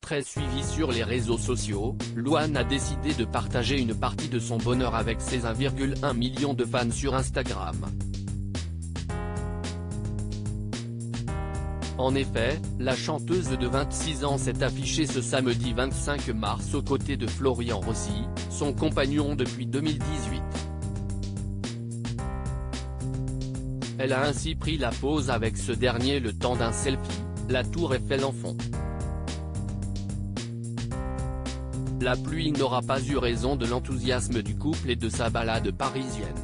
Très suivie sur les réseaux sociaux, Louane a décidé de partager une partie de son bonheur avec ses 1,1 million de fans sur Instagram. En effet, la chanteuse de 26 ans s'est affichée ce samedi 25 mars aux côtés de Florian Rossi, son compagnon depuis 2018. Elle a ainsi pris la pose avec ce dernier le temps d'un selfie, la tour Eiffel en fond. La pluie n'aura pas eu raison de l'enthousiasme du couple et de sa balade parisienne.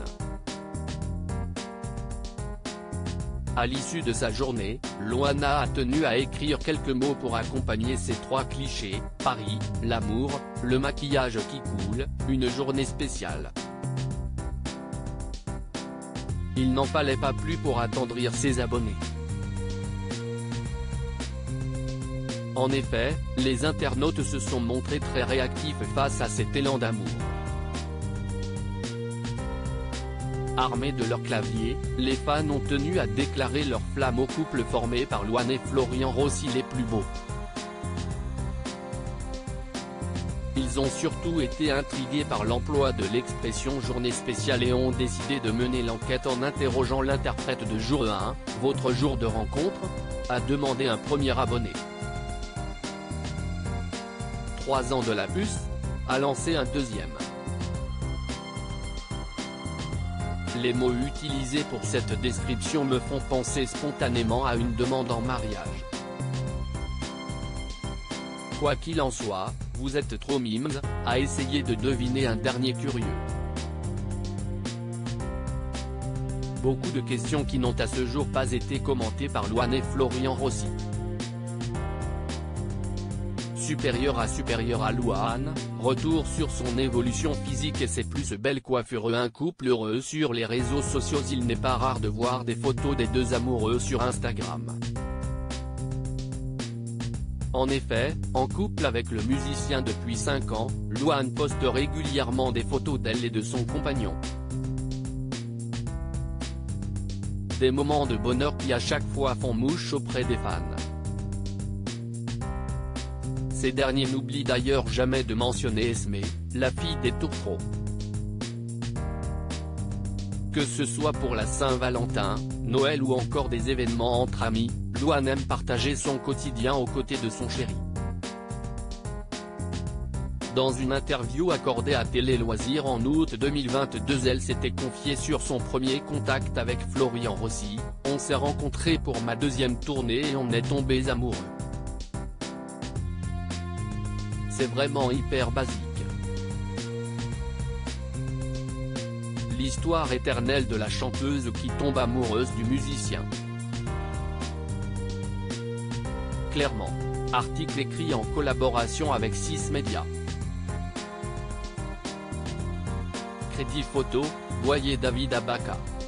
À l'issue de sa journée, Louane a tenu à écrire quelques mots pour accompagner ces 3 clichés: Paris, l'amour, le maquillage qui coule, une journée spéciale. Il n'en fallait pas plus pour attendrir ses abonnés. En effet, les internautes se sont montrés très réactifs face à cet élan d'amour. Armés de leur clavier, les fans ont tenu à déclarer leur flamme au couple formé par Louane et Florian Rossi les plus beaux. Ils ont surtout été intrigués par l'emploi de l'expression journée spéciale et ont décidé de mener l'enquête en interrogeant l'interprète de Jour 1, votre jour de rencontre, a demandé un premier abonné. 3 ans de la puce, a lancé un deuxième. Les mots utilisés pour cette description me font penser spontanément à une demande en mariage. Quoi qu'il en soit, vous êtes trop mimes, a essayé de deviner un dernier curieux. Beaucoup de questions qui n'ont à ce jour pas été commentées par Louane et Florian Rossi. Supérieur à Louane, retour sur son évolution physique et ses plus belles coiffures. Un couple heureux sur les réseaux sociaux. Il n'est pas rare de voir des photos des deux amoureux sur Instagram. En effet, en couple avec le musicien depuis 5 ans, Louane poste régulièrement des photos d'elle et de son compagnon. Des moments de bonheur qui à chaque fois font mouche auprès des fans. Ces derniers n'oublient d'ailleurs jamais de mentionner Esmé, la fille des tourtereaux. Que ce soit pour la Saint-Valentin, Noël ou encore des événements entre amis, Louane aime partager son quotidien aux côtés de son chéri. Dans une interview accordée à Télé Loisirs en août 2022, elle s'était confiée sur son premier contact avec Florian Rossi. On s'est rencontrés pour ma deuxième tournée et on est tombés amoureux. C'est vraiment hyper basique. L'histoire éternelle de la chanteuse qui tombe amoureuse du musicien. Clairement. Article écrit en collaboration avec 6 médias. Crédit photo, Boyer David Abaka.